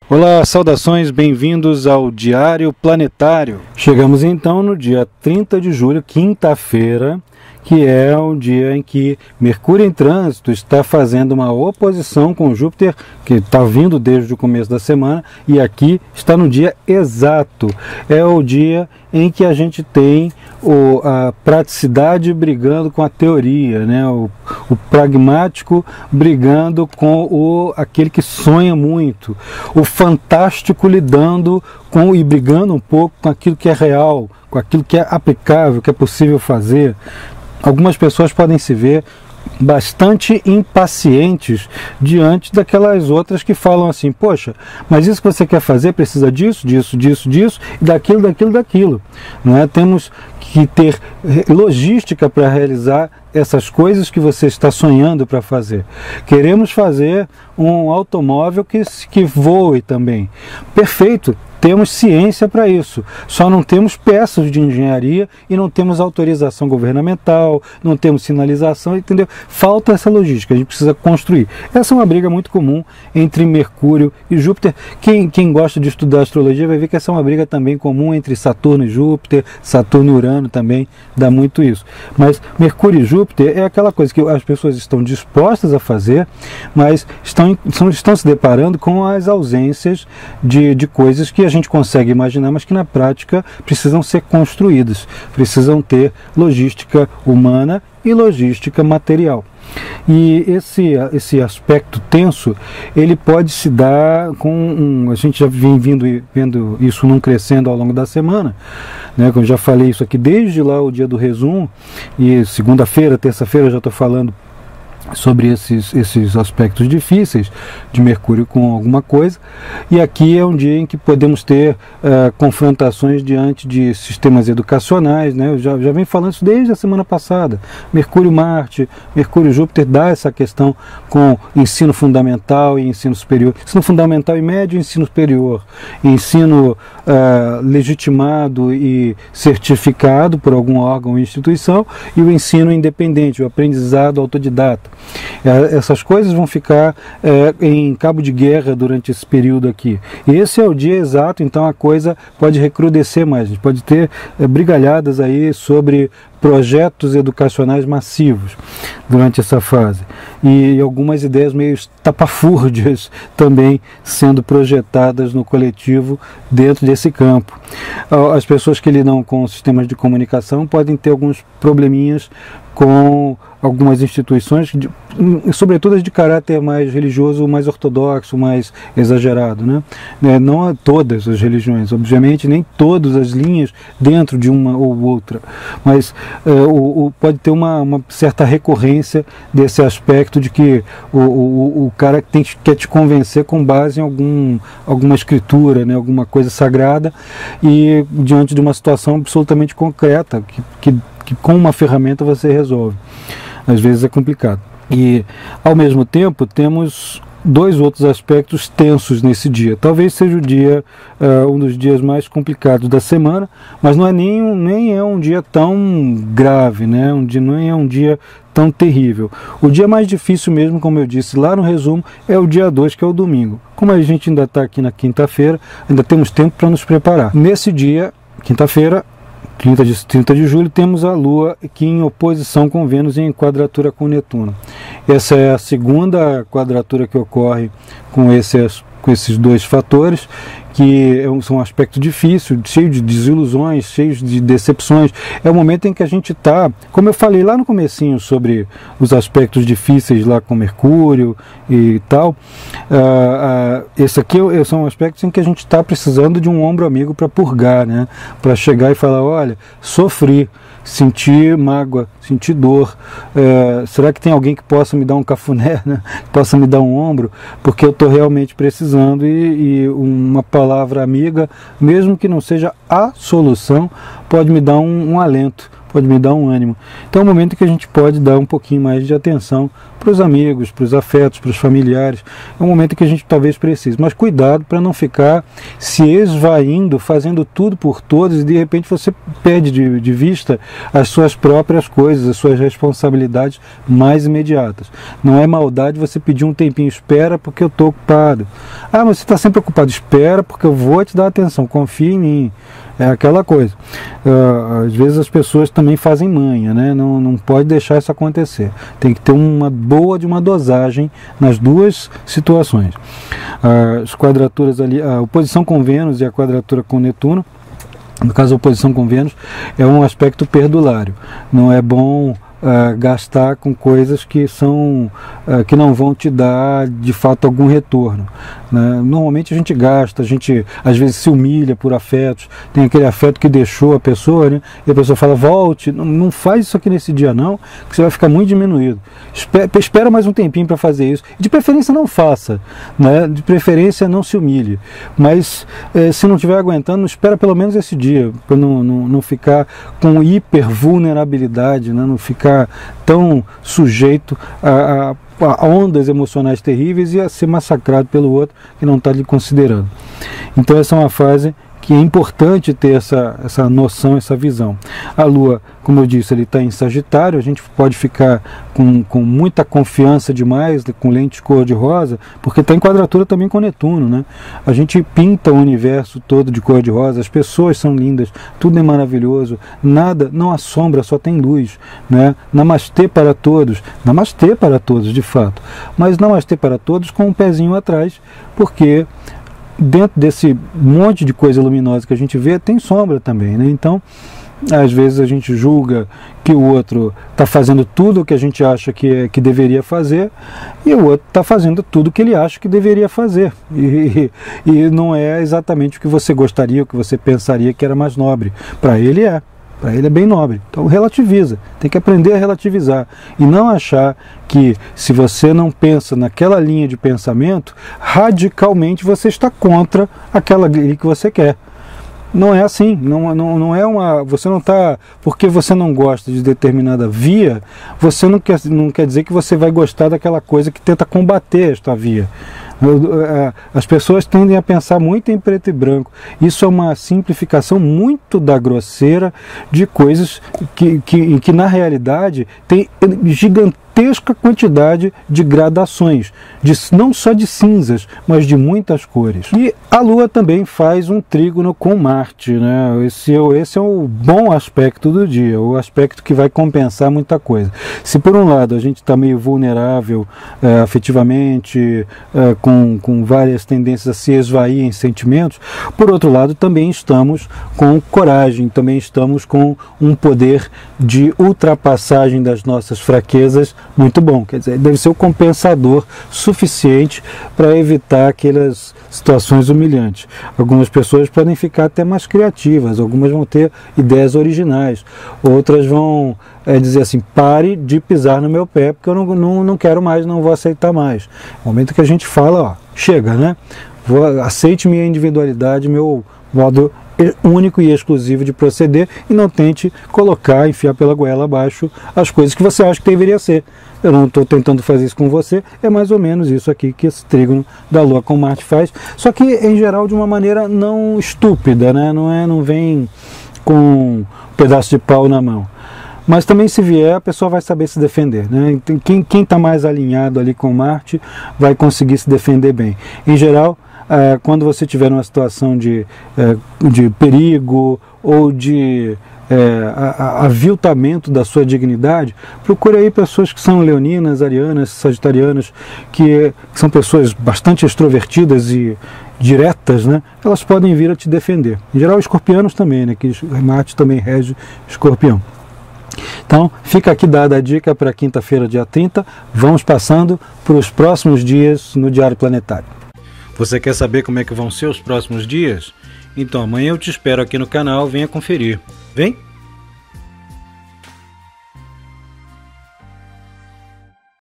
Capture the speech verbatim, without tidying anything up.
Olá, saudações, bem-vindos ao Diário Planetário. Chegamos então no dia trinta de julho, quinta-feira, que é o dia em que Mercúrio em trânsito está fazendo uma oposição com Júpiter, que está vindo desde o começo da semana, e aqui está no dia exato. É o dia em que a gente tem o, a praticidade brigando com a teoria, né? o, o pragmático brigando com o, aquele que sonha muito, o fantástico lidando com e brigando um pouco com aquilo que é real, com aquilo que é aplicável, que é possível fazer. Algumas pessoas podem se ver bastante impacientes diante daquelas outras que falam assim: poxa, mas isso que você quer fazer precisa disso, disso, disso, disso, e daquilo, daquilo, daquilo. Não é? Temos que ter logística para realizar essas coisas que você está sonhando para fazer. Queremos fazer um automóvel que, que voe também. Perfeito. Temos ciência para isso, só não temos peças de engenharia e não temos autorização governamental, não temos sinalização, entendeu? Falta essa logística, a gente precisa construir. Essa é uma briga muito comum entre Mercúrio e Júpiter. Quem, quem gosta de estudar astrologia vai ver que essa é uma briga também comum entre Saturno e Júpiter, Saturno e Urano também, dá muito isso. Mas Mercúrio e Júpiter é aquela coisa que as pessoas estão dispostas a fazer, mas estão, estão, estão se deparando com as ausências de, de coisas que a gente consegue imaginar, mas que na prática precisam ser construídas, precisam ter logística humana e logística material. E esse, esse aspecto tenso, ele pode se dar com um, a gente já vem vindo, vendo isso num crescendo ao longo da semana, né? Como eu já falei isso aqui desde lá o dia do resumo, e segunda-feira, terça-feira eu já estou falando sobre esses, esses aspectos difíceis de Mercúrio com alguma coisa, e aqui é um dia em que podemos ter uh, confrontações diante de sistemas educacionais, né? Eu já, já venho falando isso desde a semana passada. Mercúrio-Marte, Mercúrio-Júpiter dá essa questão com ensino fundamental e ensino superior, ensino fundamental e médio e ensino superior, ensino uh, legitimado e certificado por algum órgão ou instituição, e o ensino independente, o aprendizado autodidata. Essas coisas vão ficar é, em cabo de guerra durante esse período aqui. E esse é o dia exato, então a coisa pode recrudescer mais. A gente pode ter é, brigalhadas aí sobre projetos educacionais massivos durante essa fase. E algumas ideias meio estapafúrdias também sendo projetadas no coletivo dentro desse campo. As pessoas que lidam com sistemas de comunicação podem ter alguns probleminhas com algumas instituições, de, sobretudo as de caráter mais religioso, mais ortodoxo, mais exagerado, né? É, não a todas as religiões, obviamente, nem todas as linhas dentro de uma ou outra, mas é, o, o, pode ter uma, uma certa recorrência desse aspecto de que o, o, o cara tem, quer te convencer com base em algum, alguma escritura, né? Alguma coisa sagrada, e diante de uma situação absolutamente concreta, que, que, que com uma ferramenta você resolve. Às vezes é complicado. E, ao mesmo tempo, temos dois outros aspectos tensos nesse dia. Talvez seja o dia, uh, um dos dias mais complicados da semana, mas não é nem, nem é um dia tão grave, né? Um dia, não é um dia tão terrível. O dia mais difícil mesmo, como eu disse lá no resumo, é o dia dois, que é o domingo. Como a gente ainda está aqui na quinta-feira, ainda temos tempo para nos preparar. Nesse dia, quinta-feira, trinta de julho, temos a Lua aqui em oposição com Vênus e em quadratura com Netuno. Essa é a segunda quadratura que ocorre com esses, com esses dois fatores, que são um aspecto difícil, cheio de desilusões, cheio de decepções. É o momento em que a gente está, como eu falei lá no comecinho sobre os aspectos difíceis lá com Mercúrio e tal, uh, uh, esse aqui são aspectos em que a gente está precisando de um ombro amigo para purgar, né? Para chegar e falar: olha, sofri, senti mágoa, senti dor, é, será que tem alguém que possa me dar um cafuné, né? Que possa me dar um ombro, porque eu estou realmente precisando, e, e uma palavra amiga, mesmo que não seja a solução, pode me dar um, um alento, pode me dar um ânimo. Então é um momento que a gente pode dar um pouquinho mais de atenção para os amigos, para os afetos, para os familiares. É um momento que a gente talvez precise, mas cuidado para não ficar se esvaindo, fazendo tudo por todos, e de repente você perde de, de vista as suas próprias coisas, as suas responsabilidades mais imediatas. Não é maldade você pedir um tempinho, espera porque eu estou ocupado. Ah, mas você está sempre ocupado, espera porque eu vou te dar atenção, confia em mim. É aquela coisa. Uh, às vezes as pessoas também fazem manha, né? Não, não pode deixar isso acontecer. Tem que ter uma boa de uma dosagem nas duas situações. Uh, as quadraturas ali, a oposição com Vênus e a quadratura com Netuno, no caso a oposição com Vênus, é um aspecto perdulário. Não é bom Uh, gastar com coisas que são uh, que não vão te dar de fato algum retorno, né? Normalmente a gente gasta, a gente às vezes se humilha por afetos, tem aquele afeto que deixou a pessoa, né? E a pessoa fala, volte, não, não faz isso aqui nesse dia não, que você vai ficar muito diminuído. Espera, espera mais um tempinho para fazer isso, de preferência não faça, né? De preferência não se humilhe, mas eh, se não estiver aguentando, espera pelo menos esse dia, para não, não, não ficar com hipervulnerabilidade, né? Não ficar tão sujeito a, a, a ondas emocionais terríveis e a ser massacrado pelo outro que não está lhe considerando. Então essa é uma fase que é importante ter essa, essa noção, essa visão. A Lua, como eu disse, ele está em Sagitário, a gente pode ficar com, com muita confiança demais, com lente cor-de-rosa, porque está em quadratura também com Netuno, né? A gente pinta o universo todo de cor-de-rosa, as pessoas são lindas, tudo é maravilhoso, nada, não há sombra, só tem luz, né? Namastê para todos, namastê para todos, de fato, mas namastê para todos com um pezinho atrás, porque dentro desse monte de coisa luminosa que a gente vê, tem sombra também, né? Então, às vezes a gente julga que o outro está fazendo tudo o que a gente acha que, é, que deveria fazer, e o outro está fazendo tudo o que ele acha que deveria fazer. E, e não é exatamente o que você gostaria, o que você pensaria que era mais nobre. Para ele é. Para ele é bem nobre. Então relativiza. Tem que aprender a relativizar. E não achar que se você não pensa naquela linha de pensamento, radicalmente você está contra aquela linha que você quer. Não é assim. Não, não, não é uma. Você não está. Porque você não gosta de determinada via, você não quer, não quer dizer que você vai gostar daquela coisa que tenta combater esta via. As pessoas tendem a pensar muito em preto e branco. Isso é uma simplificação muito da grosseira de coisas que, que, que na realidade tem gigantesca quantidade de gradações, de, não só de cinzas, mas de muitas cores. E a Lua também faz um trígono com Marte, né? Esse, esse é o bom aspecto do dia, o aspecto que vai compensar muita coisa. Se por um lado a gente está meio vulnerável é, afetivamente, é, com, com várias tendências a se esvair em sentimentos, por outro lado também estamos com coragem, também estamos com um poder de ultrapassagem das nossas fraquezas muito bom. Quer dizer, deve ser o compensador suficiente para evitar aquelas situações humilhantes. Algumas pessoas podem ficar até mais criativas, algumas vão ter ideias originais, outras vão é, dizer assim, pare de pisar no meu pé, porque eu não, não, não quero mais, não vou aceitar mais. No momento que a gente fala, ó, chega, né? Vou, aceite minha individualidade, meu modo único e exclusivo de proceder, e não tente colocar, enfiar pela goela abaixo as coisas que você acha que deveria ser. Eu não estou tentando fazer isso com você, é mais ou menos isso aqui que esse trígono da Lua com Marte faz, só que em geral de uma maneira não estúpida, né? Não é, não vem com um pedaço de pau na mão. Mas também se vier, a pessoa vai saber se defender, né? Quem está mais alinhado ali com Marte vai conseguir se defender bem. Em geral, é, quando você tiver uma situação de, é, de perigo ou de é, aviltamento da sua dignidade, procure aí pessoas que são leoninas, arianas, sagitarianas, que, que são pessoas bastante extrovertidas e diretas, né? Elas podem vir a te defender. Em geral, escorpianos também, né? Que Marte também rege escorpião. Então, fica aqui dada a dica para quinta-feira, dia trinta. Vamos passando para os próximos dias no Diário Planetário. Você quer saber como é que vão ser os próximos dias? Então amanhã eu te espero aqui no canal, venha conferir. Vem!